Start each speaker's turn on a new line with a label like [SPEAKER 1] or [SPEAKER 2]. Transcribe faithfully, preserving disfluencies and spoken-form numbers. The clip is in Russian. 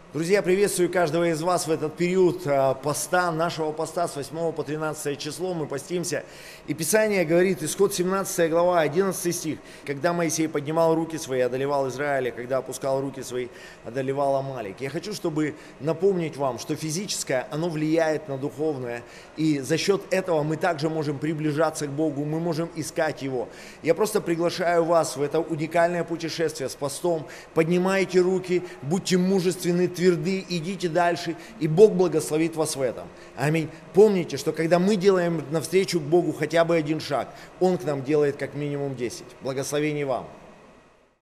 [SPEAKER 1] Друзья, приветствую каждого из вас в этот период поста, нашего поста с восьмого по тринадцатое число. Мы постимся. И Писание говорит, исход семнадцатая глава, одиннадцатый стих. Когда Моисей поднимал руки свои, одолевал Израиля, когда опускал руки свои, одолевал Амалик. Я хочу, чтобы напомнить вам, что физическое, оно влияет на духовное. И за счет этого мы также можем приближаться к Богу, мы можем искать Его. Я просто приглашаю вас в это уникальное путешествие с постом. Поднимайте руки, будьте мужественны, тверды, идите дальше, и Бог благословит вас в этом. Аминь. Помните, что когда мы делаем навстречу к Богу хотя бы один шаг, Он к нам делает как минимум десять. Благословений вам.